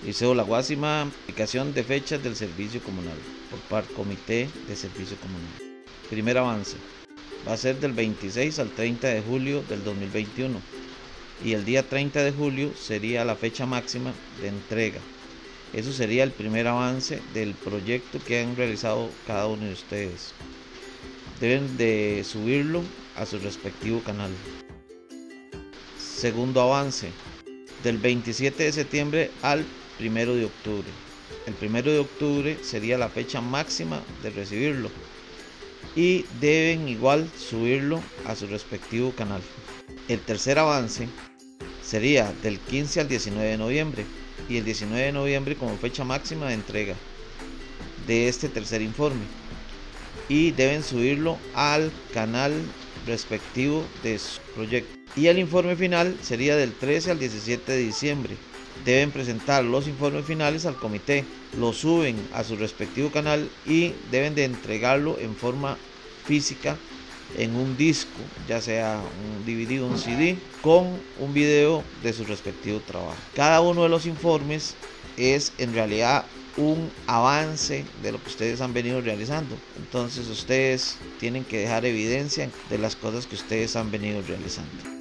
Liceo La Guásima, aplicación de fechas del servicio comunal por parte Comité de Servicio Comunal. Primer avance, va a ser del 26 al 30 de julio del 2021 y el día 30 de julio sería la fecha máxima de entrega. Eso sería el primer avance del proyecto que han realizado cada uno de ustedes. Deben de subirlo a su respectivo canal. Segundo avance, del 27 de septiembre al 1 de octubre. El 1 de octubre sería la fecha máxima de recibirlo y deben igual subirlo a su respectivo canal. El tercer avance sería del 15 al 19 de noviembre y el 19 de noviembre como fecha máxima de entrega de este tercer informe y deben subirlo al canal respectivo de su proyecto. Y el informe final sería del 13 al 17 de diciembre. Deben presentar los informes finales al comité, lo suben a su respectivo canal y deben de entregarlo en forma física en un disco, ya sea un DVD o un CD, con un video de su respectivo trabajo. Cada uno de los informes es en realidad un avance de lo que ustedes han venido realizando. Entonces ustedes tienen que dejar evidencia de las cosas que ustedes han venido realizando.